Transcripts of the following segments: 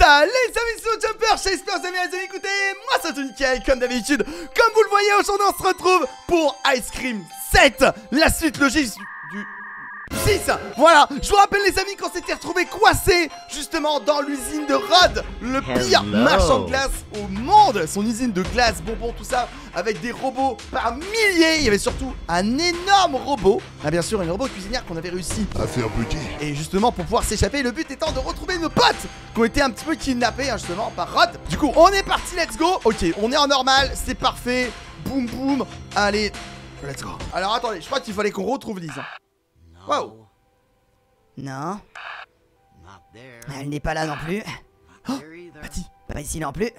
Salut les amis, c'est Jumper, j'espère que vous allez bien les amis, écoutez, moi c'est tout nickel, comme d'habitude. Comme vous le voyez, aujourd'hui on se retrouve pour Ice Cream 7, la suite logique du 6. Voilà, je vous rappelle les amis qu'on s'était retrouvés coincés justement dans l'usine de Rod, le pire marchand de glace au monde. Son usine de glace, bonbons, tout ça, avec des robots par milliers. Il y avait surtout un énorme robot, bien sûr une robot cuisinière qu'on avait réussi à faire petit. Et justement pour pouvoir s'échapper, le but étant de retrouver nos potes qui ont été un petit peu kidnappés justement par Rod. Du coup on est parti, let's go. Ok, on est en normal, c'est parfait. Boum boum, allez, let's go. Alors attendez, je crois qu'il fallait qu'on retrouve Lise. Wow. Non. Elle n'est pas là non plus. Oh, Patty. Pas ici non plus.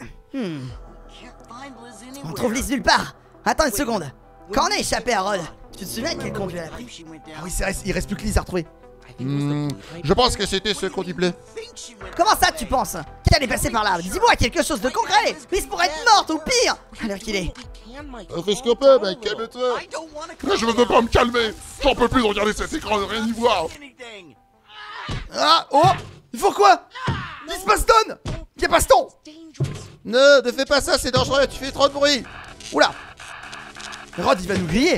On trouve Lise nulle part. Attends une seconde. Quand on a échappé à Rod, tu te souviens quel conduit elle a pris? Ah oui c'est vrai, il reste plus que Lise à retrouver. Je pense que c'était ce qu'on dit plaît. Comment ça tu penses qu'elle est passée par là? Dis-moi quelque chose de concret. Lise pourrait être morte ou pire à l'heure qu'il est. On fait ce qu'on peut, mec, calme-toi. Là, je veux pas me calmer. J'en peux plus de regarder cet écran, de rien y voir. Ah, oh, il faut quoi? Lise Baston. Y'a Baston. Ne fais pas ça, c'est dangereux, tu fais trop de bruit. Oula. Rod il va nous griller.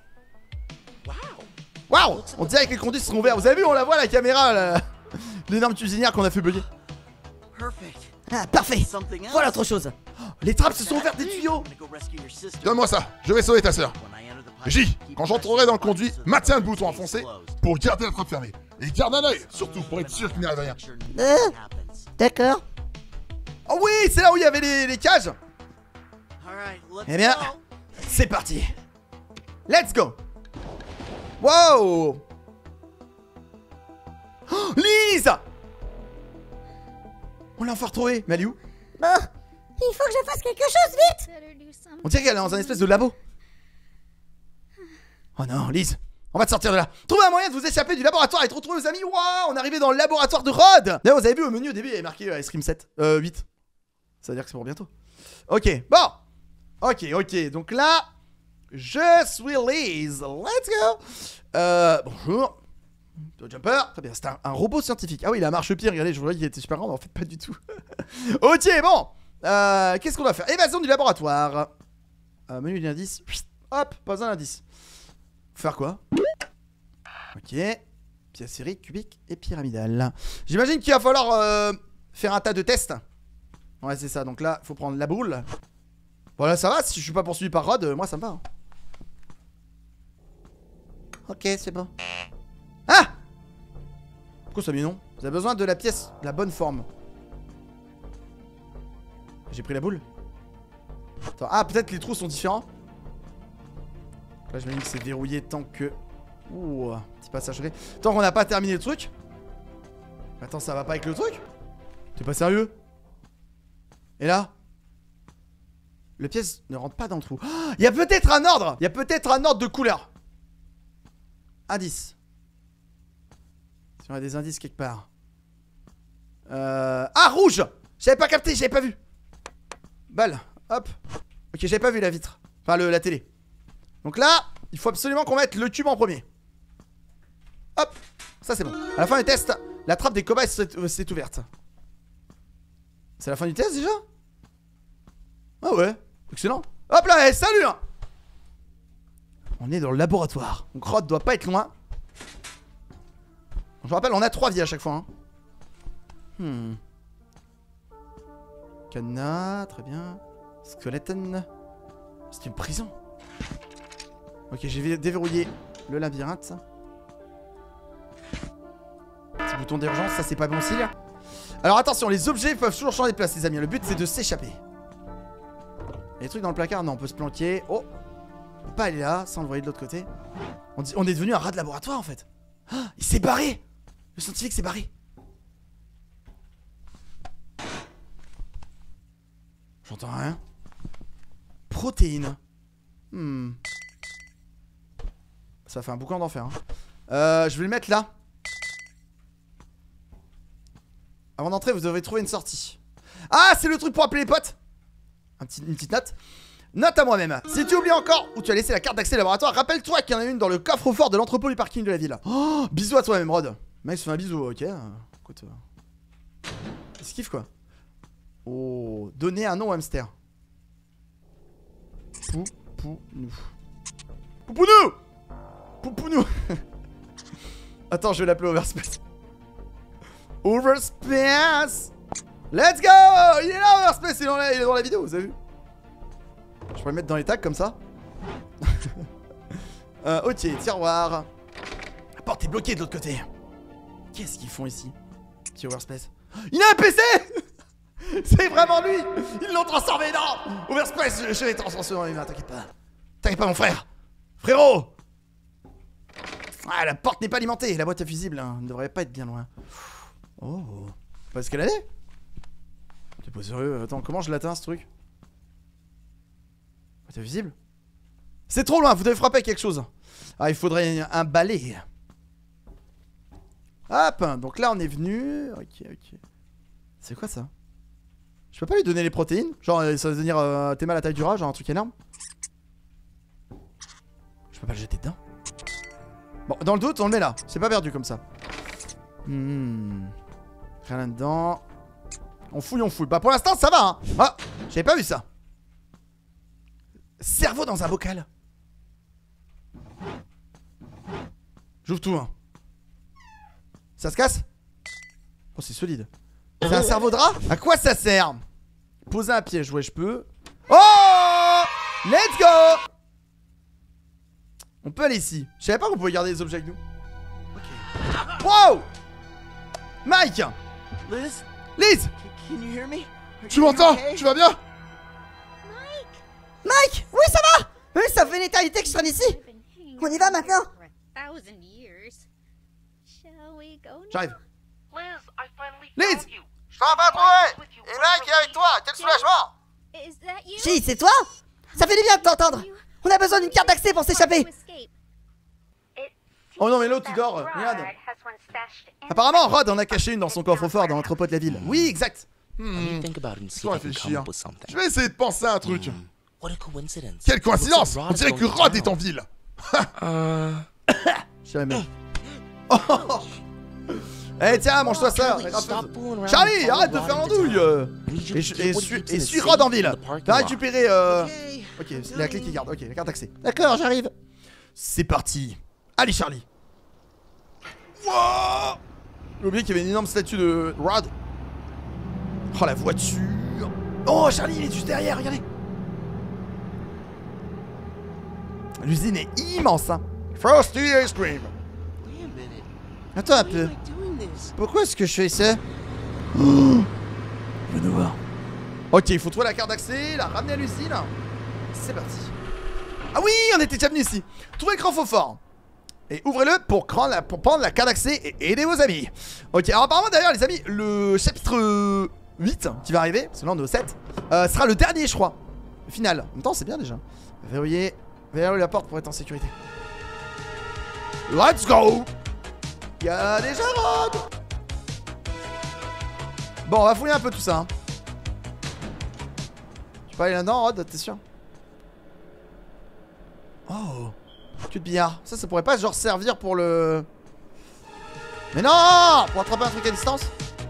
Waouh, on dirait que les conduits seront ouverts. Vous avez vu, on la voit la caméra, l'énorme cuisinière qu'on a fait bugger. Ah parfait. Voilà autre chose. Oh, les trappes se sont ouvertes des tuyaux. Donne-moi ça, je vais sauver ta sœur. J, quand j'entrerai dans le conduit, maintiens le bouton enfoncé pour garder la trappe fermée. Et garde un œil, surtout pour être sûr qu'il n'y arrive rien. D'accord. Oh oui, c'est là où il y avait les cages. Eh bien, c'est parti. Let's go. Wow. Oh, Lise. On l'a enfin retrouvée. Mais elle est où? Bon, il faut que je fasse quelque chose vite. On dirait qu'elle est dans un espèce de labo. Oh non, Lise, on va te sortir de là. Trouvez un moyen de vous échapper du laboratoire et de retrouver vos amis. Waouh, on est arrivé dans le laboratoire de Rod. D'ailleurs, vous avez vu au menu au début, il y avait marqué Ice Cream 7. 8. Ça veut dire que c'est pour bientôt. Ok, bon. Ok, donc là, je suis Lise. Let's go. Bonjour. Jumper, très bien, c'est un robot scientifique. Ah oui, il a marche-pied, regardez, je voyais qu'il était super grand, mais en fait pas du tout. Ok, bon. Qu'est-ce qu'on doit faire? Évasion du laboratoire. Menu d'indice. Hop, pas un indice. Faire quoi? Ok. Pièce sphérique, cubique et pyramidale. J'imagine qu'il va falloir faire un tas de tests. Ouais, c'est ça, donc là, faut prendre la boule. Voilà, ça va, si je suis pas poursuivi par Rod, moi ça me va. Hein. Ok, c'est bon. Ah! Pourquoi ça met non? Vous avez besoin de la pièce, de la bonne forme. J'ai pris la boule. Attends, ah, peut-être que les trous sont différents. Là, je me dis que c'est verrouillé tant que... Ouh, petit passage secret. Tant qu'on n'a pas terminé le truc. Attends, ça va pas avec le truc? T'es pas sérieux? Et là? Le pièce ne rentre pas dans le trou. Il y a peut-être un ordre! Il y a peut-être un ordre de couleur. Indice. Si on a des indices quelque part. Ah, rouge! J'avais pas capté, j'avais pas vu. Balle, hop. Ok, j'avais pas vu la vitre. Enfin, la télé. Donc là, il faut absolument qu'on mette le cube en premier. Hop, ça c'est bon. À la fin du test, la trappe des cobayes s'est ouverte. C'est la fin du test déjà? Ah ouais, excellent. Hop là, salut hein. On est dans le laboratoire. Donc Rod doit pas être loin. Je vous rappelle, on a 3 vies à chaque fois. Hein. Cadenas, très bien. Skeleton. C'est une prison. Ok, j'ai déverrouillé le labyrinthe. Petit bouton d'urgence, ça c'est pas bon signe. Alors attention, les objets peuvent toujours changer de place les amis. Le but c'est de s'échapper. Les trucs dans le placard, non, on peut se planquer. Oh, on peut pas aller là sans le voyer de l'autre côté. On est devenu un rat de laboratoire en fait. Ah, il s'est barré. Le scientifique s'est barré. J'entends rien. Protéines. Ça fait un boucan d'enfer. Hein. Je vais le mettre là. Avant d'entrer, vous devez trouver une sortie. Ah, c'est le truc pour appeler les potes. Une petite note. Note à moi-même. Si tu oublies encore où tu as laissé la carte d'accès au laboratoire, rappelle-toi qu'il y en a une dans le coffre-fort de l'entrepôt du parking de la ville. Oh, bisous à toi-même, Rod. Le mec se fait un bisou, ok. Écoute. Il se kiffe quoi. Oh, donner un nom au hamster. Poupounou. Poupounou. Poupounou. Attends, je vais l'appeler Overspace. Overspace. Let's go. Il est là, Overspace. Il est dans la vidéo, vous avez vu? Je pourrais le mettre dans les tags comme ça. Ok, tiroir. La porte est bloquée de l'autre côté. Qu'est-ce qu'ils font ici? Petit Overspace. Il a un PC. C'est vraiment lui. Ils l'ont transformé. Non, Overspace, je vais transformer. Non, t'inquiète pas. T'inquiète pas, mon frère. Frérot. Ah, la porte n'est pas alimentée. La boîte à fusibles hein, ne devrait pas être bien loin. Oh. Pas escalader? T'es pas sérieux? Attends, comment je l'atteins ce truc? Boîte à fusibles? C'est trop loin, vous devez frapper avec quelque chose. Ah, il faudrait un balai. Hop, donc là on est venu. Ok, ok. C'est quoi ça? Je peux pas lui donner les protéines? Genre ça va devenir t'es mal à la taille du rat, genre un truc énorme. Je peux pas le jeter dedans. Bon, dans le doute, on le met là. C'est pas perdu comme ça. Rien là-dedans. On fouille, on fouille. Bah pour l'instant ça va hein. Ah, j'avais pas vu ça. Cerveau dans un bocal. J'ouvre tout hein. Ça se casse? Oh c'est solide. C'est un cerveau de rat? À quoi ça sert? Poser un piège, ouais je peux. Oh! Let's go! On peut aller ici. Je savais pas qu'on pouvait garder les objets avec nous. Ok. Wow! Mike! Liz? Liz! Can you hear me? Tu m'entends? Tu vas bien? Mike! Oui, ça va! Oui, ça fait une éternité que je traîne ici! On y va maintenant? J'arrive. Liz, Je t'en vais trouver! Et Mike est avec toi! Quel soulagement! Chi, c'est toi? Ça fait du bien de t'entendre! On a besoin d'une carte d'accès pour s'échapper! Oh non mais l'autre il dort, regarde. Apparemment Rod en a caché une dans son coffre-fort dans l'entrepôt de la ville. Oui exact. Laisse-moi réfléchir. Je vais essayer de penser à un truc. Quelle coïncidence! On dirait que Rod est en ville. Je savais même. Oh. Eh tiens, mange-toi ça. Charlie, arrête de faire l'andouille. Et suis Rod en ville. T'as récupéré Ok, c'est la clé qui garde. Ok, la carte d'accès. D'accord, j'arrive. C'est parti. Allez Charlie. Wow. J'ai oublié qu'il y avait une énorme statue de Rod. Oh la voiture. Oh Charlie, il est juste derrière, regardez. L'usine est immense hein. Frosty Ice Cream. Attends un peu. Pourquoi est-ce que je fais ça? Venez voir. Ok, il faut trouver la carte d'accès, la ramener à l'usine. C'est parti. Ah oui, on était déjà venu ici. Trouvez le grand faux fort. Et ouvrez-le pour prendre la carte d'accès et aider vos amis. Ok, alors apparemment d'ailleurs les amis, le chapitre 8 qui va arriver, parce que là on est au 7, sera le dernier je crois. Le final. En même temps c'est bien déjà. Verrouiller la porte pour être en sécurité. Let's go. Y'a déjà Rod. Bon on va fouiller un peu tout ça hein. Tu peux aller là-dedans Rod, t'es sûr? Oh, cul de billard. Ça pourrait pas genre servir pour le... Mais non! Pour attraper un truc à distance.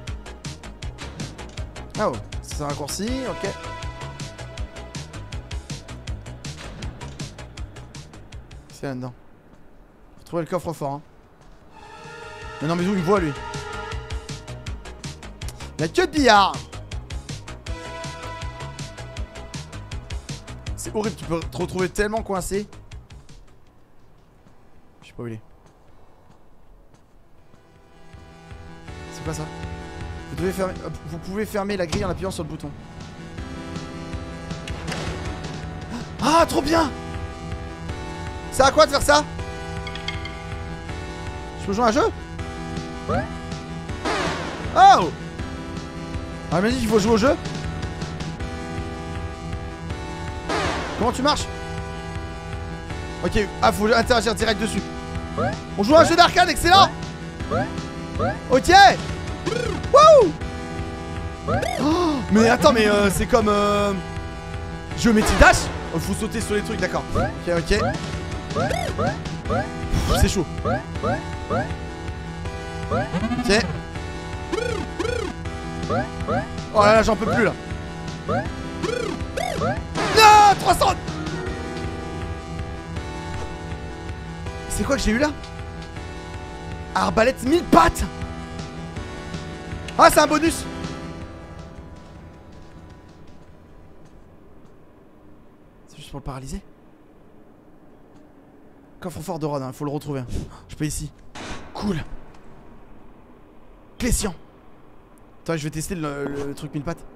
Oh, c'est un raccourci, ok. C'est là-dedans. Faut trouver le coffre-fort hein. Mais non mais où il voit lui? La queue de billard. C'est horrible, tu peux te retrouver tellement coincé. Je sais pas où il est. C'est quoi ça? Vous pouvez fermer la grille en appuyant sur le bouton. Ah, trop bien! C'est à quoi de faire ça? Je peux jouer à un jeu? Oh! Ah, elle m'a dit qu'il faut jouer au jeu? Comment tu marches? Ok, ah, faut interagir direct dessus. On joue à un jeu d'arcade, excellent! Ok! Wouh! Oh, mais attends, mais c'est comme Geometry Dash? Oh, faut sauter sur les trucs, d'accord. Ok, ok. C'est chaud. Ok. Oh là là, j'en peux plus là. Non, 300. C'est quoi que j'ai eu là? Arbalète 1000 pattes. Ah, c'est un bonus. C'est juste pour le paralyser. Coffre fort de Rod, hein, faut le retrouver. Je peux ici. Cool. Clécian. Attends, je vais tester le truc 1000 pattes.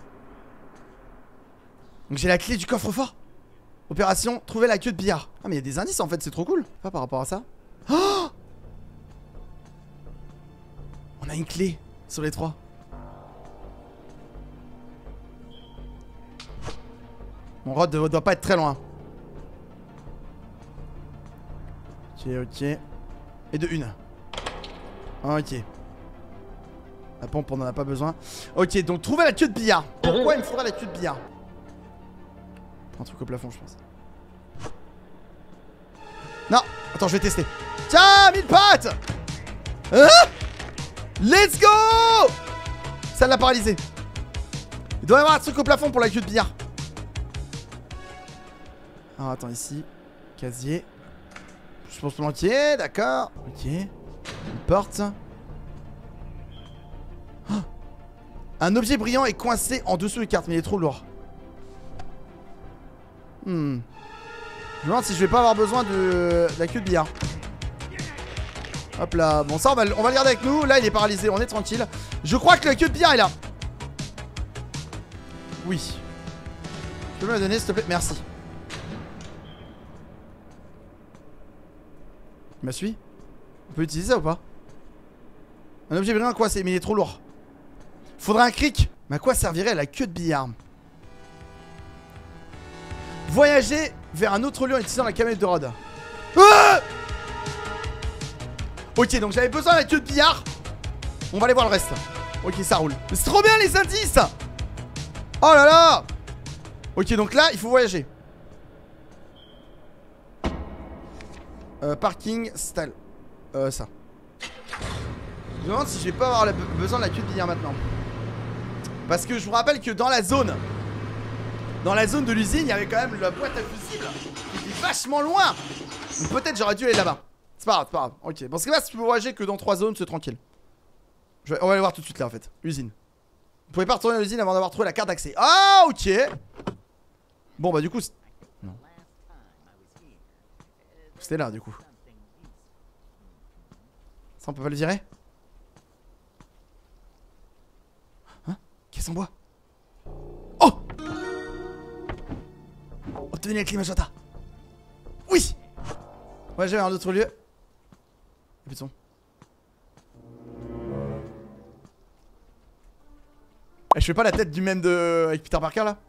Donc j'ai la clé du coffre fort. Opération, trouver la queue de billard. Ah mais il y a des indices en fait, c'est trop cool. Pas par rapport à ça. Oh, on a une clé sur les 3. Mon Rod doit pas être très loin. Ok. Et de une. Ok. La pompe, on en a pas besoin. Ok, donc trouver la queue de billard. Pourquoi il me faudra la queue de billard? Un truc au plafond, je pense. Non, attends, je vais tester. Tiens, 1000 pattes. Hein? Let's go. Ça l'a paralysé. Il doit y avoir un truc au plafond pour la queue de billard. Alors attends, ici. Casier. Je pense plantier, d'accord. Ok. Une porte. Oh, un objet brillant est coincé en dessous des cartes, mais il est trop lourd. Je me demande si je vais pas avoir besoin de la queue de billard. Hop là. Bon, ça, on va le garder avec nous. Là, il est paralysé. On est tranquille. Je crois que la queue de billard est là. Oui. Tu peux me la donner, s'il te plaît? Merci. Tu m'as suivi? On peut utiliser ça ou pas? Un objet brillant coincé, mais il est trop lourd. Faudrait un cric. Mais à quoi servirait la queue de billard? Voyager vers un autre lieu en utilisant la camionnette de Rod. Ah! Ok, donc j'avais besoin de la queue de billard. On va aller voir le reste. Ok, ça roule. Mais c'est trop bien les indices. Oh là là. Ok, donc là, il faut voyager. Parking, stall. Ça. Je me demande si je vais pas avoir besoin de la queue de billard maintenant. Parce que je vous rappelle que dans la zone de l'usine, il y avait quand même la boîte à fusibles qui était vachement loin. Donc peut-être j'aurais dû aller là-bas. C'est pas grave, c'est pas grave. Ok, parce que là, si tu peux voyager que dans 3 zones, c'est tranquille. On va aller voir tout de suite là en fait. Usine. Vous pouvez pas retourner à l'usine avant d'avoir trouvé la carte d'accès. Ah, ok. Bon, bah du coup... Non. C'était là du coup. Ça, on peut pas le virer? Hein? Caisse en bois. Oh! Obtenez la clé magenta. Oui! Ouais, j'avais un autre lieu. Y'a plus de son. Eh, je fais pas la tête du même de... avec Peter Parker là?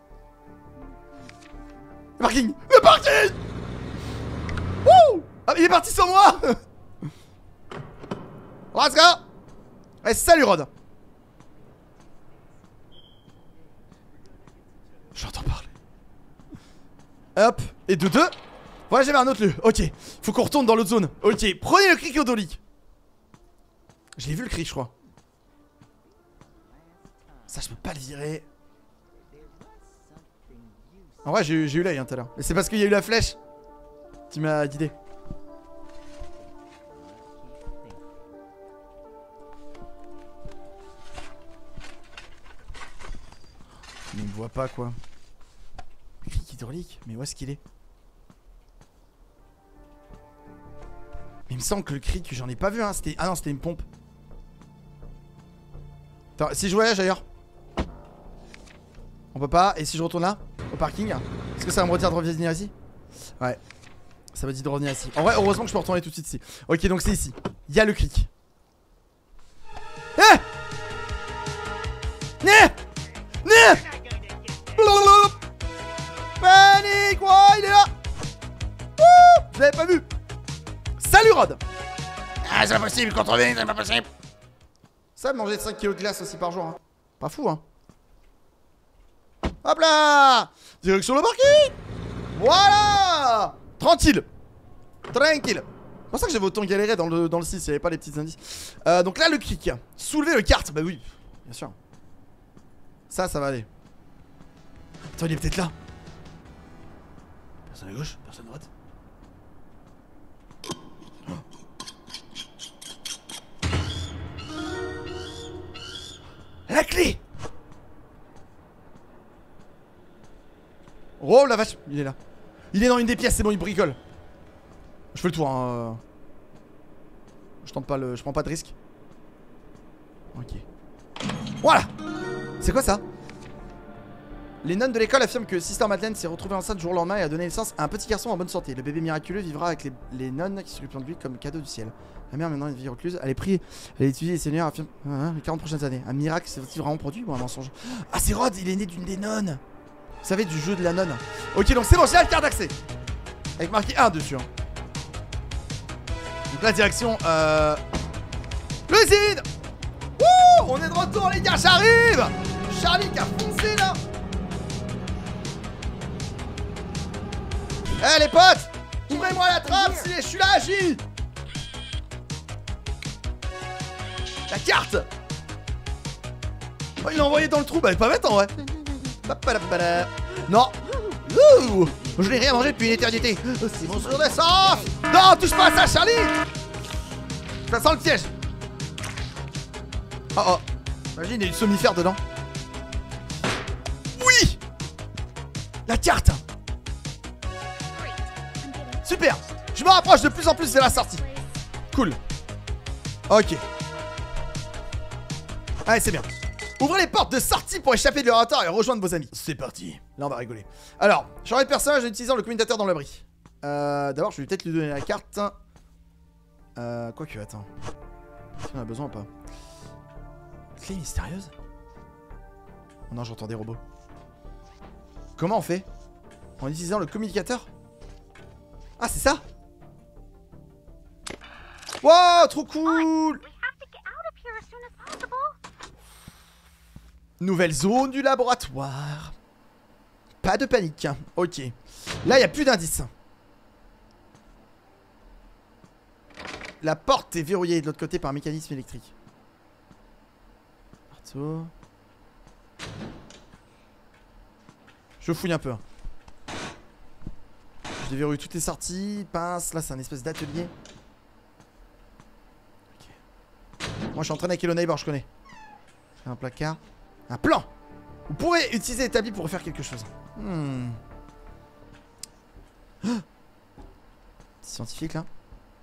Le parking! Le parking! Wouh! Ah, il est parti sans moi! Let's go! Allez, salut Rod! J'entends parler. Hop, et de deux. Voilà, j'avais un autre lieu. Ok, faut qu'on retourne dans l'autre zone. Ok, prenez le cric Odolic. Je l'ai vu le cric, je crois. Ça, je peux pas le virer. En vrai, j'ai eu l'œil tout à l'heure. Mais c'est parce qu'il y a eu la flèche qui m'a guidé. Il me voit pas quoi. Cric hydraulique, mais où est-ce qu'il est? Il me semble que le cric, j'en ai pas vu hein. Ah non, c'était une pompe. Attends, si je voyage ailleurs. On peut pas. Et si je retourne là, au parking, est-ce que ça va me redire de revenir ici? Ouais. Ça m'a dit de revenir ici. En vrai, heureusement que je peux retourner tout de suite ici. Ok, donc c'est ici. Il y a le cric. Eh! Panique! Ouais, il est là! Wouh! Je l'avais pas vu! Salut Rod! Ah, c'est pas possible, contrôler, c'est pas possible. Ça, manger 5 kilos de glace aussi par jour, hein. Pas fou, hein. Hop là! Direction le parking! Voilà! Tranquille! Tranquille! C'est pour ça que j'avais autant galéré dans le 6, il n'y avait pas les petits indices. Donc là, le cric. Soulever le kart, bah oui, bien sûr. Ça va aller. Attends, il est peut-être là. Personne à gauche, personne à droite. La clé! Oh la vache, il est là. Il est dans une des pièces, c'est bon, il bricole. Je fais le tour, hein. Je tente pas le. Je prends pas de risque. Ok. Voilà! C'est quoi ça? Les nonnes de l'école affirment que Sister Madeleine s'est retrouvée enceinte du jour au lendemain et a donné naissance à un petit garçon en bonne santé. Le bébé miraculeux vivra avec les nonnes qui s'occupent de lui comme cadeau du ciel. La mère, maintenant, une vie recluse. Elle est priée, elle étudie les seigneurs affirme les 40 prochaines années. Un miracle s'est-il vraiment produit ou un mensonge? Ah, c'est Rod, il est né d'une des nonnes. Vous savez, du jeu de la nonne. Ok, donc c'est bon, j'ai la carte d'accès. Avec marqué 1 dessus. Hein. Donc la direction, l'usine. Wouh, on est de retour, les gars, j'arrive. Charlie qui a foncé là. Eh les potes, ouvrez-moi la trappe si je suis là, agis. La carte. Oh, il l'a envoyé dans le trou, bah elle est pas bête en vrai. Non. Ouh, je n'ai rien mangé depuis une éternité. C'est mon jour d'essence. Non, touche pas à ça, Charlie. Ça sent le piège. Oh oh. Imagine, il y a du somnifère dedans. Oui. La carte. Super. Je me rapproche de plus en plus vers la sortie. Cool. Ok. Allez, c'est bien. Ouvrez les portes de sortie pour échapper de l'oratoire et rejoindre vos amis. C'est parti. Là, on va rigoler. Alors, changer de personnage en utilisant le communicateur dans l'abri. D'abord, je vais peut-être lui donner la carte. Quoique, attends. Est-ce qu'on a besoin ou pas? Clé mystérieuse? Oh non, j'entends des robots. Comment on fait? En utilisant le communicateur? Ah, c'est ça? Wow, trop cool! Nouvelle zone du laboratoire. Pas de panique. Ok. Là, il n'y a plus d'indices. La porte est verrouillée de l'autre côté par un mécanisme électrique. Marteau. Je fouille un peu. Je déverrouille toutes les sorties. Pince. Là, c'est un espèce d'atelier. Okay. Moi, je suis en train d'hacker le neighbor, je connais. Un placard. Un plan. Vous pourrez utiliser l'établi pour refaire quelque chose. Scientifique là.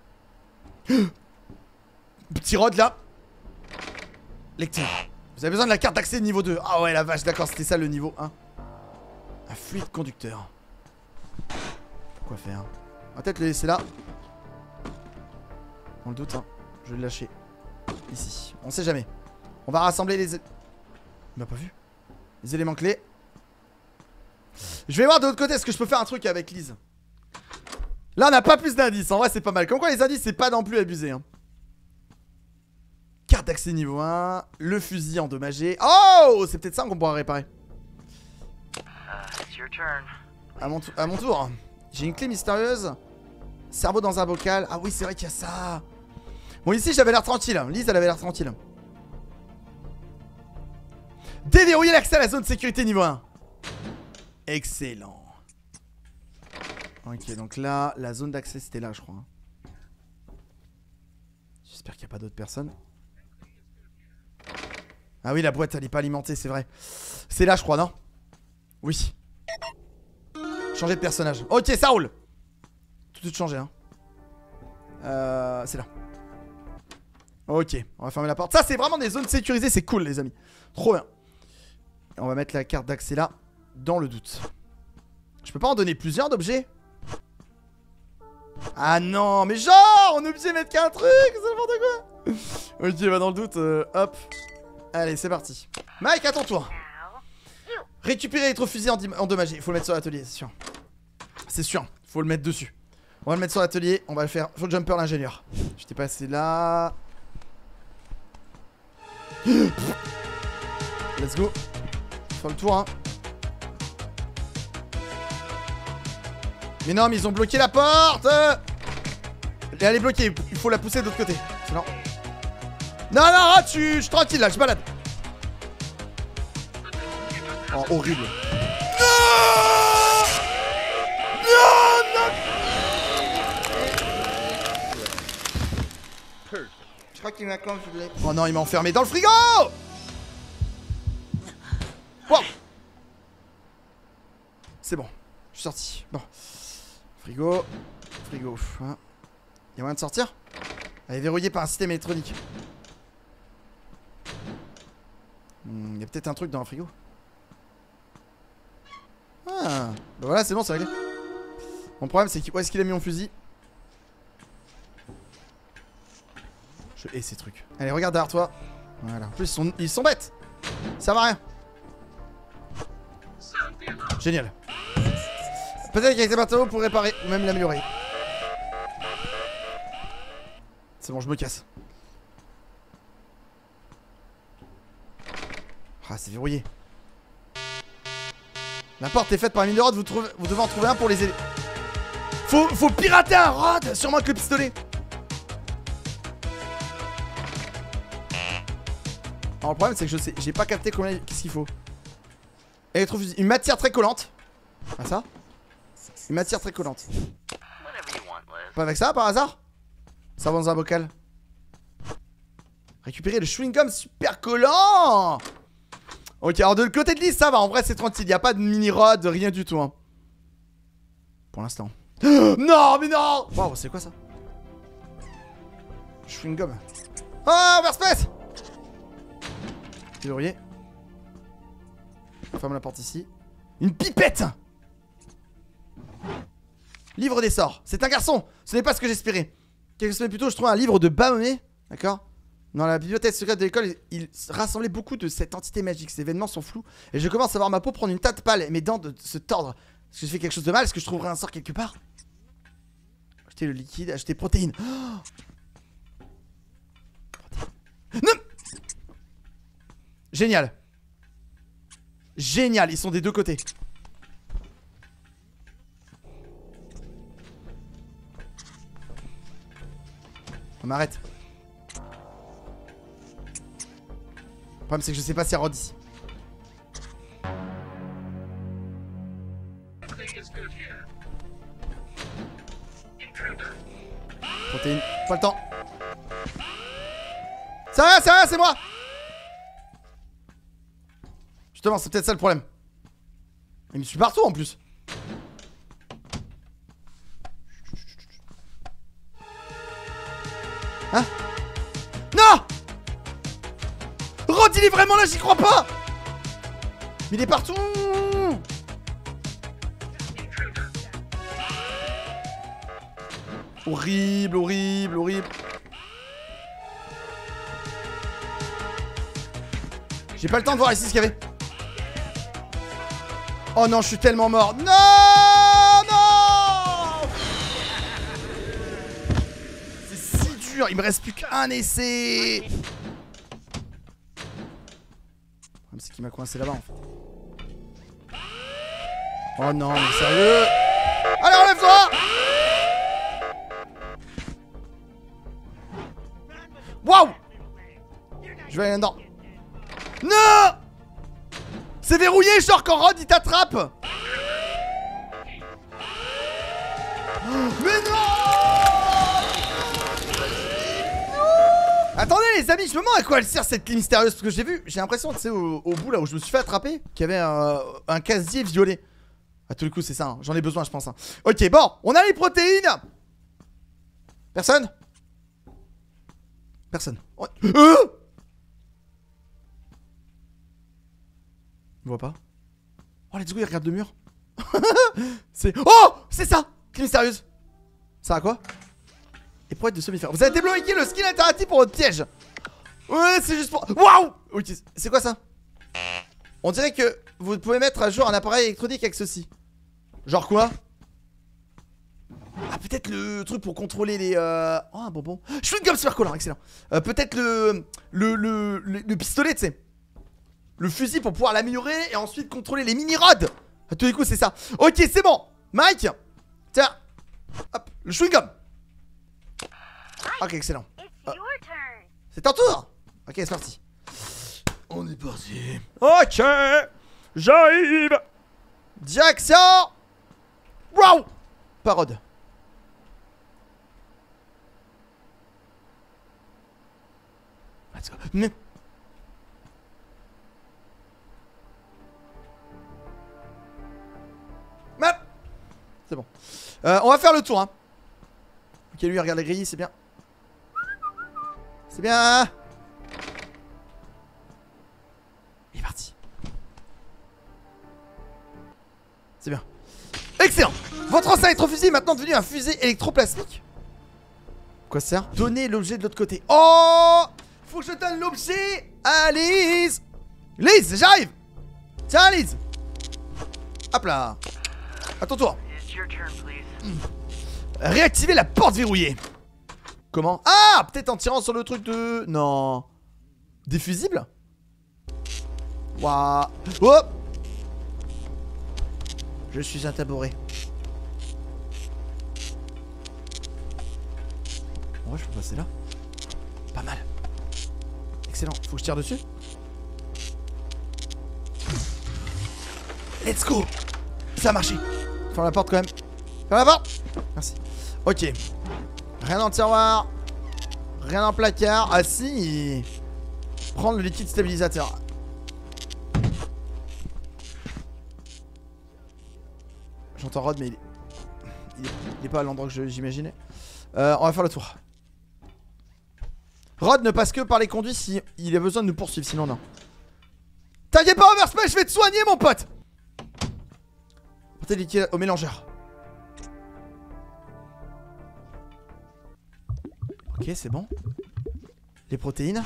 Petit Rod là. Lecteur. Vous avez besoin de la carte d'accès niveau 2. Ah ouais la vache, d'accord, c'était ça le niveau 1. Un fluide conducteur. Pourquoi faire? On va peut-être le laisser là. Dans le doute, hein. Je vais le lâcher. Ici. On sait jamais. On va rassembler les... Il m'a pas vu. Les éléments clés. Je vais voir de l'autre côté, est-ce que je peux faire un truc avec Lise? Là, on n'a pas plus d'indices. En vrai, c'est pas mal. Comme quoi, les indices, c'est pas non plus abusé. Hein. Carte d'accès niveau 1. Le fusil endommagé. Oh, c'est peut-être ça qu'on pourra réparer. À mon tour. J'ai une clé mystérieuse. Cerveau dans un bocal. Ah oui, c'est vrai qu'il y a ça. Bon, ici, j'avais l'air tranquille. Lise, elle avait l'air tranquille. Déverrouiller l'accès à la zone sécurité niveau 1. Excellent. Ok, donc là, la zone d'accès c'était là, je crois. J'espère qu'il n'y a pas d'autres personnes. Ah oui, la boîte elle est pas alimentée, c'est vrai. C'est là, je crois, non? Oui. Changer de personnage. Ok, ça roule. Tout est changé, hein. C'est là. Ok, on va fermer la porte. Ça, c'est vraiment des zones sécurisées, c'est cool, les amis. Trop bien. On va mettre la carte d'accès là, dans le doute. Je peux pas en donner plusieurs d'objets? Ah non, mais genre, on est obligé de mettre qu'un truc, c'est n'importe quoi. Ok, bah dans le doute, hop. Allez, c'est parti. Mike, à ton tour. Récupérer les fusils endommagés. Il faut le mettre sur l'atelier, c'est sûr. C'est sûr, faut le mettre dessus. On va le mettre sur l'atelier, on va le faire. Faut jumper l'ingénieur. J'étais passé là. Let's go. Faire le tour, hein. Mais non, mais ils ont bloqué la porte. Elle est bloquée, il faut la pousser de l'autre côté. Sinon... Non, non, je suis tranquille là, je balade. Oh, horrible. Non! crois qu'il m'a congelé. Oh non, il m'a enfermé dans le frigo. Wow. C'est bon, je suis sorti. Bon. Frigo. Frigo. Hein. Y'a moyen de sortir? Elle est verrouillée par un système électronique. Y'a peut-être un truc dans le frigo. Ah. Bah voilà, c'est bon, c'est réglé. Mon problème, c'est où est-ce qu'il a mis mon fusil? Je hais ces trucs. Allez, regarde derrière toi. Voilà. En plus, ils sont bêtes. Ça va rien. Génial. Peut-être qu'avec des matériaux pour réparer ou même l'améliorer. C'est bon, je me casse. Ah, c'est verrouillé. La porte est faite par un mini rod, vous devez en trouver un pour les aider. Faut pirater un rod, sûrement avec le pistolet. Alors le problème c'est que j'ai pas capté qu'est-ce qu'il faut. Électrofusil, une matière très collante. Ah ça? Une matière très collante. Pas avec ça par hasard? Ça va dans un bocal. Récupérer le chewing gum super collant. Ok, alors de le côté de l'île ça va, en vrai c'est tranquille, y a pas de mini rod, rien du tout hein. Pour l'instant. Non mais non. Waouh, c'est quoi ça? Chewing gum. Ah, overspace. Verrouillé. Ferme la porte ici. Une pipette. Livre des sorts. C'est un garçon. Ce n'est pas ce que j'espérais. Quelques semaines plus tôt, je trouvais un livre de Bahomet. D'accord? Dans la bibliothèque secrète de l'école, il rassemblait beaucoup de cette entité magique. Ces événements sont flous. Et je commence à voir ma peau prendre une teinte pâle et mes dents de se tordre. Est-ce que je fais quelque chose de mal? Est-ce que je trouverai un sort quelque part? Acheter le liquide, acheter protéines. Oh, non. Génial. Génial, ils sont des deux côtés. On m'arrête. Le problème c'est que je sais pas s'il y a Rod ici. Protéines, pas le temps. C'est rien, c'est moi. Justement, c'est peut-être ça le problème. Il me suit partout en plus. Hein? Non! Rod, il est vraiment là, j'y crois pas! Mais il est partout! Horrible, horrible, horrible. J'ai pas le temps de voir ici ce qu'il y avait. Oh non, je suis tellement mort. Non! Non! C'est si dur, il me reste plus qu'un essai. C'est qui m'a coincé là-bas en fait. Oh non, mais sérieux? Allez, enlève-toi! Waouh! Je vais aller là-dedans. Non! C'est verrouillé, genre quand Rod il t'attrape. Mais non! Attendez les amis, je me demande à quoi elle sert cette clé mystérieuse. Parce que j'ai l'impression, tu sais, au bout là où je me suis fait attraper, qu'il y avait un casier violet. À tous les coups c'est ça, hein. J'en ai besoin je pense hein. Ok, bon, on a les protéines. Personne? Personne. Oh. Il me voit pas. Oh let's go, il regarde le mur. C'est... Oh! C'est ça! Clé mystérieuse. Ça a quoi? Épreuve de somnifère. Vous avez débloqué le skill alternatif pour votre piège. Ouais, c'est juste pour... Waouh! Ok, c'est quoi ça? On dirait que vous pouvez mettre à jour un appareil électronique avec ceci. Genre quoi? Ah, peut-être le truc pour contrôler les... Oh, un bonbon. Je suis une gomme super collant, excellent. Peut-être le pistolet, tu sais. Le fusil pour pouvoir l'améliorer et ensuite contrôler les mini-rods. À tous les coups, c'est ça. Ok, c'est bon. Mike, tiens. Hop, le chewing-gum. Ok, excellent. C'est ton tour. Ok, c'est parti. On est parti. Ok, j'arrive. Direction. Wow. Parode. Let's go. Mais... C'est bon. On va faire le tour, hein. Ok, lui, regarde les grilles, c'est bien. C'est bien. Il est parti. C'est bien. Excellent. Votre ancien électrofusil est maintenant devenu un fusil électroplasmique. Quoi ça sert? Donnez l'objet de l'autre côté. Oh! Faut que je donne l'objet à Lise. Lise, j'arrive. Tiens, Lise. Hop là. À ton tour. Réactiver la porte verrouillée. Comment? Ah! Peut-être en tirant sur le truc de... Non. Des fusibles? Waouh. Oh! Je suis un tabouret. Ouais, je peux passer là. Pas mal. Excellent. Faut que je tire dessus. Let's go. Ça a marché. Ferme la porte quand même. Ferme la porte. Merci. Ok. Rien dans le tiroir. Rien dans le placard. Ah si. Prendre le liquide stabilisateur. J'entends Rod mais il est pas à l'endroit que j'imaginais. On va faire le tour. Rod ne passe que par les conduits si il a besoin de nous poursuivre, sinon non. T'inquiète pas, Overspace, je vais te soigner, mon pote. Portez le liquide au mélangeur. Ok, c'est bon. Les protéines.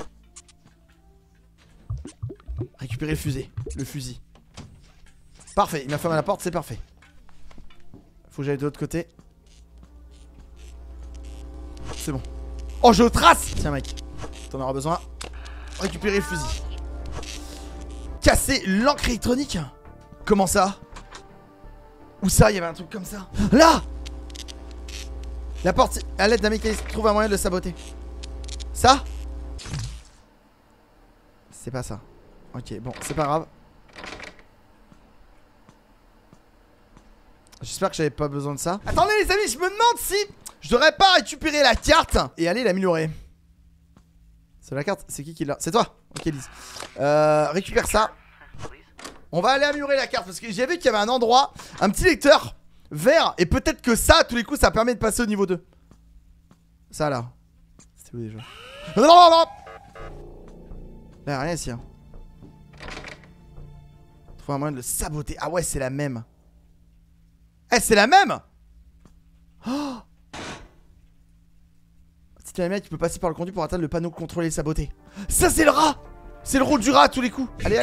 Récupérer le fusil. Parfait, il m'a fermé la porte, c'est parfait. Faut que j'aille de l'autre côté. C'est bon. Oh, je trace. Tiens, mec. T'en auras besoin. Récupérer le fusil. Casser l'encre électronique. Comment ça? Où ça? Il y avait un truc comme ça. Là. La porte, à l'aide d'un mécanisme, trouve un moyen de le saboter. Ça? C'est pas ça. Ok, bon, c'est pas grave. J'espère que j'avais pas besoin de ça. Attendez les amis, je me demande si je devrais pas récupérer la carte et aller l'améliorer. C'est la carte? C'est qui l'a? C'est toi? Ok, Lise. Récupère ça. On va aller améliorer la carte parce que j'ai vu qu'il y avait un endroit, un petit lecteur vert. Et peut-être que ça, à tous les coups, ça permet de passer au niveau 2. Ça là. C'était où déjà? Non. Là, rien ici. Hein. Trouver un moyen de le saboter. Ah ouais, c'est la même. Eh, c'est la même. Oh. Petite caméra qui peut passer par le conduit pour atteindre le panneau contrôler et saboter. Ça, c'est le rat. C'est le rôle du rat à tous les coups. Allez,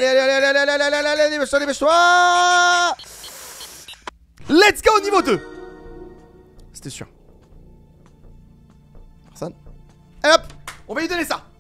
dépêche-toi. Let's go au niveau 2. C'était sûr. Personne. Et hop, on va lui donner ça.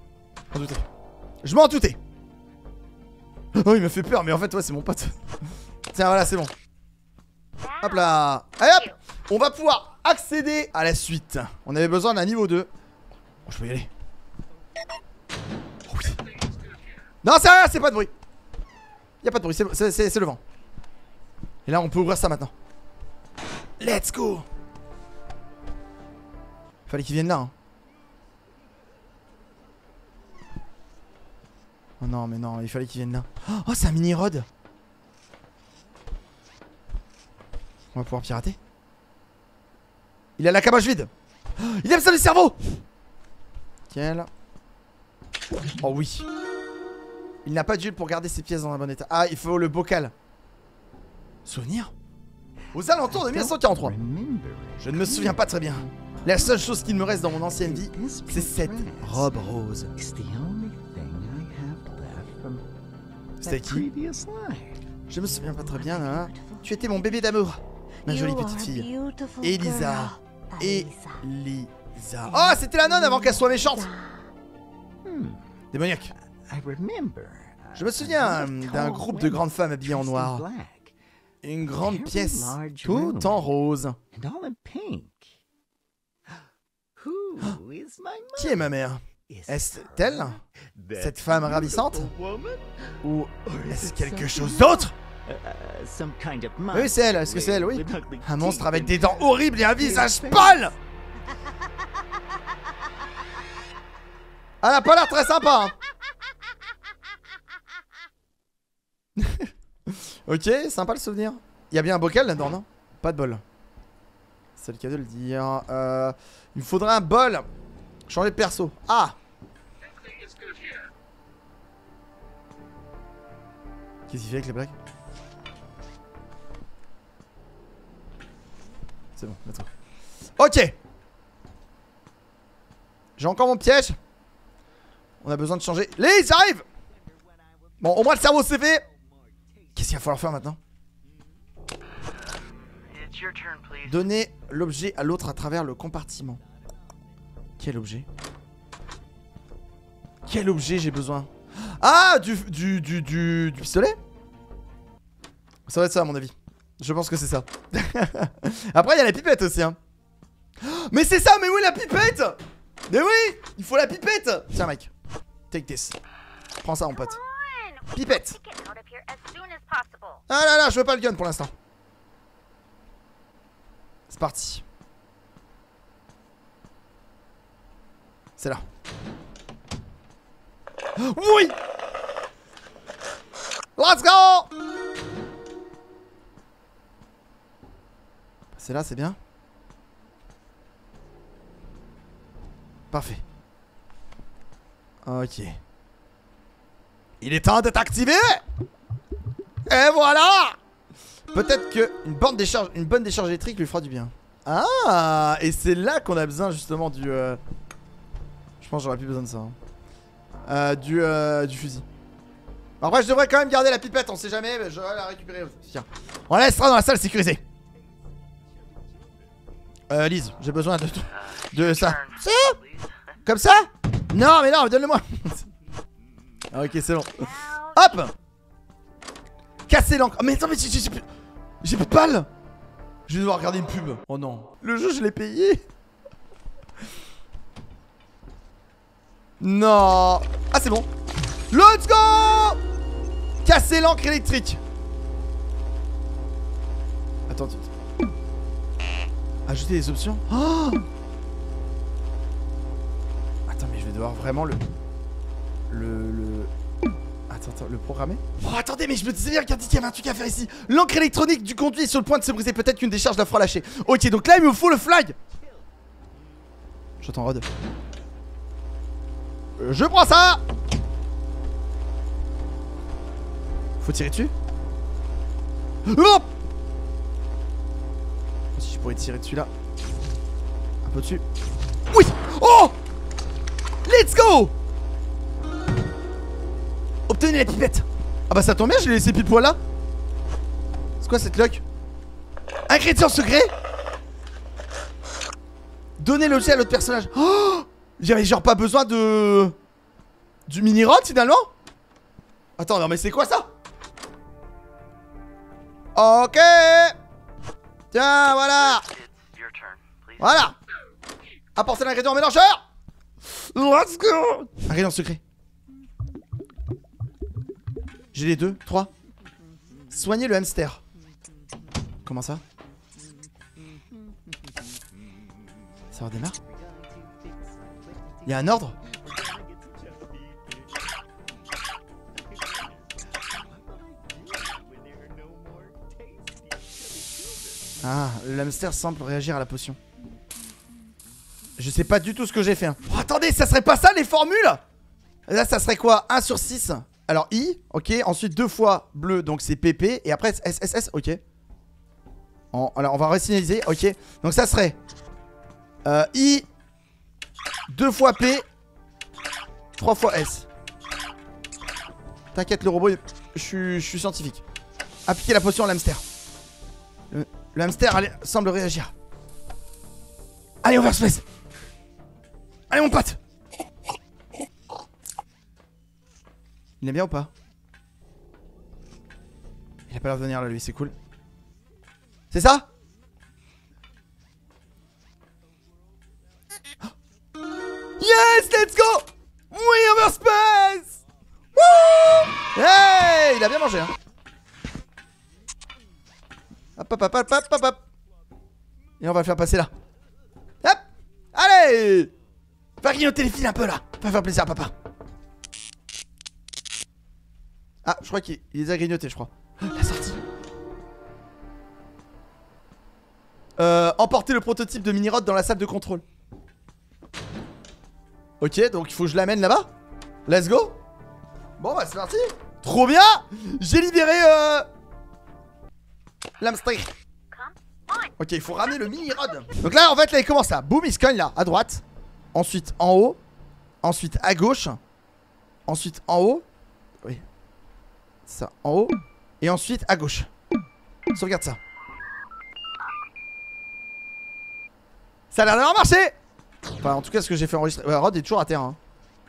Je m'en doutais. Oh, il me fait peur, mais en fait, ouais, c'est mon pote. Tiens, voilà, c'est bon. Hop là. Allez hop. On va pouvoir accéder à la suite. On avait besoin d'un niveau 2. Oh, je peux y aller. Oh, oui. Non, c'est rien, c'est pas de bruit. Y'a pas de bruit, c'est le vent. Et là, on peut ouvrir ça maintenant. Let's go. Fallait qu'il vienne là. Hein. Oh non, mais non, il fallait qu'il vienne là. Oh, c'est un mini-rod. On va pouvoir pirater. Il a la caboche vide. Il aime ça le cerveau. Quel. Oh oui. Il n'a pas d'huile pour garder ses pièces dans un bon état. Ah, il faut le bocal. Souvenir. Aux alentours de 1943. Je ne me souviens pas très bien. La seule chose qu'il me reste dans mon ancienne vie, c'est cette robe rose. C'était qui? Je me souviens pas très bien, hein. Tu étais mon bébé d'amour. Ma jolie petite fille. Elisa. Elisa. Oh, c'était la nonne avant qu'elle soit méchante. Démoniaque. Je me souviens d'un groupe de grandes femmes habillées en noir. Une grande pièce, tout en rose. Qui est ma mère? Est-ce elle? Cette femme ravissante? Ou est-ce quelque chose d'autre? Oui, c'est elle. Est-ce que c'est elle? Oui. Un monstre avec des dents horribles et un visage pâle. Elle a pas l'air très sympa, hein. Ok, sympa le souvenir. Il y a bien un bocal là-dedans, non? Pas de bol. C'est le cas de le dire. Il me faudrait un bol. Changer de perso. Ah! Qu'est-ce qu'il fait avec les blagues? C'est bon, let's go. Ok! J'ai encore mon piège. On a besoin de changer. Les, ça arrive! Bon, au moins le cerveau c'est fait. Qu'est-ce qu'il va falloir faire maintenant? Donner l'objet à l'autre à travers le compartiment. Quel objet? Quel objet j'ai besoin? Ah, du pistolet? Ça va être ça à mon avis. Je pense que c'est ça. Après il y a la pipette aussi, hein. Mais c'est ça, mais oui la pipette? Mais oui, il faut la pipette. Tiens mec, take this. Prends ça mon pote. Pipette. Ah là là, je veux pas le gun pour l'instant. C'est parti. C'est là. Oui. Let's go. C'est là, c'est bien. Parfait. Ok. Il est temps d'être activé. Et voilà. Peut-être que une bonne décharge électrique lui fera du bien. Ah. Et c'est là qu'on a besoin justement du... Je pense que j'aurais plus besoin de ça, hein. Du fusil. Après je devrais quand même garder la pipette. On sait jamais, mais je vais la récupérer aussi. Tiens. On la laissera dans la salle sécurisée. Lise, j'ai besoin de ça. Ça? Comme ça? Non mais non, donne-le-moi. Ok, c'est bon. Hop. Casser l'encre. Oh, mais attends, mais j'ai plus de balles. Je vais devoir regarder une pub. Oh non. Le jeu, je l'ai payé. Non. Ah, c'est bon. Let's go. Casser l'encre électrique. Attends. Ajouter des options. Oh. Attends, mais je vais devoir vraiment le programmer. Oh, attendez, mais je me disais bien qu'il y avait un truc à faire ici. L'encre électronique du conduit est sur le point de se briser. Peut-être qu'une décharge la fera lâcher. Ok, donc là, il me faut le flag. J'attends Rod. Je prends ça. Faut tirer dessus. Hop. Si je pourrais tirer dessus là. Un peu dessus. Oui. Oh. Let's go. Obtenez la pipette. Ah bah ça tombe bien, je l'ai laissé pile poil là. C'est quoi cette lock? Ingrédient secret. Donnez l'objet à l'autre personnage. Oh. J'avais genre pas besoin de... Du mini-rod finalement. Attends, non mais c'est quoi ça? Ok. Tiens, voilà. Voilà. Apportez l'ingrédient au mélangeur. Let's go. Ingrédient secret. J'ai les 2, 3. Soignez le hamster. Comment ça? Ça redémarre? Il y a un ordre? Ah, le hamster semble réagir à la potion. Je sais pas du tout ce que j'ai fait, hein. Oh, attendez, ça serait pas ça les formules? Là ça serait quoi? 1 sur 6. Alors I, ok, ensuite 2 fois bleu, donc c'est PP. Et après SSS, ok. Alors on va resignaliser, ok. Donc ça serait I, 2 fois P, 3 fois S. T'inquiète le robot, je suis scientifique. Appliquez la potion à l'hamster. Le hamster semble réagir. Allez, overspace. Allez mon pote. Il aime bien ou pas? Il a pas l'air de venir là lui, c'est cool. C'est ça? Yes, let's go. Oui, overspace. Wouh. Hey, il a bien mangé hein. Hop hop hop hop hop hop hop. Et on va le faire passer là. Hop. Allez. Va grignoter les fils un peu là. Va faire plaisir à papa. Ah, je crois qu'il les a grignotés, je crois. La sortie. Emporter le prototype de Mini-Rod dans la salle de contrôle. Ok, donc il faut que je l'amène là-bas. Let's go. Bon bah c'est parti. Trop bien. J'ai libéré l'hamster. Ok, il faut ramener le Mini-Rod. Donc là en fait là il commence là. Boum, il se cogne là, à droite. Ensuite en haut. Ensuite à gauche. Ensuite en haut. Oui. Ça, en haut. Et ensuite à gauche. Sauvegarde ça. Ça a l'air d'avoir marché. Enfin en tout cas ce que j'ai fait enregistrer. Ouais, Rod est toujours à terre hein.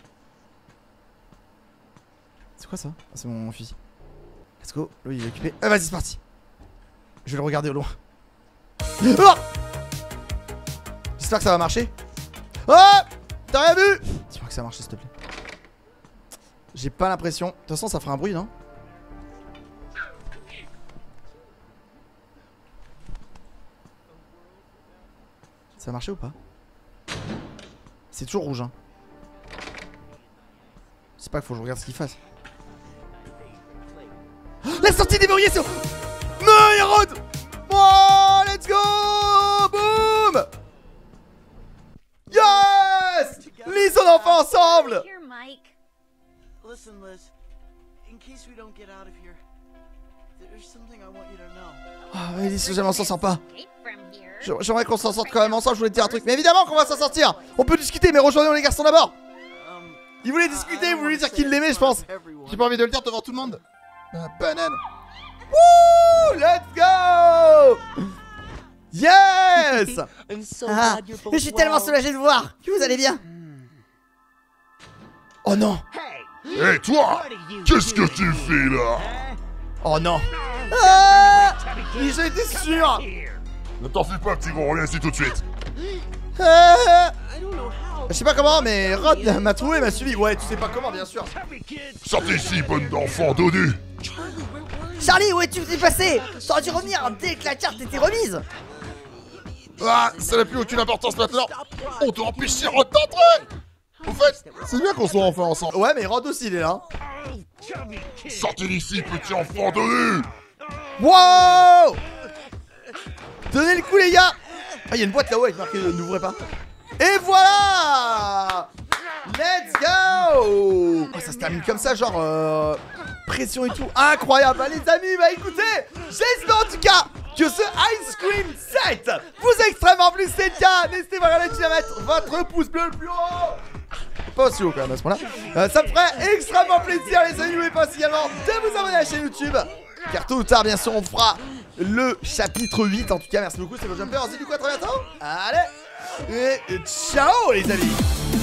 C'est quoi ça? Ah, c'est mon fusil. Let's go. Lui il est occupé. Vas-y c'est parti. Je vais le regarder au loin. Oh, j'espère que ça va marcher. Oh, t'as rien vu? Dis-moi que ça a marché s'il te plaît. J'ai pas l'impression. De toute façon ça fera un bruit non? Ça a marché ou pas? C'est toujours rouge hein. C'est pas qu'il faut que je regarde ce qu'il fasse. La sortie déverrouillée sur... Non, il rôde. Oh, let's go. Boom. Yes. Liz, on en fait ensemble. Here, Mike. Listen, Liz. In case we don't get out of here, there's something I want you to know. Ah, Liz, jamais on s'en sort pas. J'aimerais qu'on s'en sorte quand même ensemble, je voulais te dire un truc. Mais évidemment qu'on va s'en sortir. On peut discuter, mais rejoignons les garçons d'abord. Il voulait discuter, il voulait dire qu'il l'aimait, je pense. J'ai pas envie de le dire devant tout le monde. Banane. Wouh, let's go. Yes. Ah, je suis tellement soulagé de vous voir que vous allez bien. Oh non. Hé toi, qu'est-ce que tu fais là? Oh non. Ah, j'ai été sûr. Ne t'en fais pas petit gros, reviens ici tout de suite. Je sais pas comment, mais Rod m'a trouvé, m'a suivi. Ouais, tu sais pas comment, bien sûr. Sortez ici, bonne d'enfant dodu. Charlie, où es-tu passé? T'aurais dû revenir dès que la carte était remise. Ah, ça n'a plus aucune importance maintenant. On doit empêcher Rod d'entrer. Au fait, c'est bien qu'on soit enfin ensemble. Ouais, mais Rod aussi, il est là. Sortez d'ici, petit enfant dodu. Wow. Donnez le coup, les gars. Ah, il y a une boîte là-haut avec marqué n'ouvrez pas. Et voilà. Let's go. Oh, ça se termine comme ça, genre pression et tout. Incroyable, bah, les amis. Bah écoutez, j'espère en tout cas que ce Ice Cream 7 vous a extrêmement plu. C'est le cas. N'hésitez pas à mettre votre pouce bleu le plus haut. Pas aussi haut quand même à ce moment-là. Ça me ferait extrêmement plaisir, les amis. N'oubliez pas également de vous abonner à la chaîne YouTube, car tôt ou tard, bien sûr, on fera le chapitre 8. En tout cas, merci beaucoup, c'est le Jumper. On se dit du coup à très bientôt. Allez, et ciao les amis.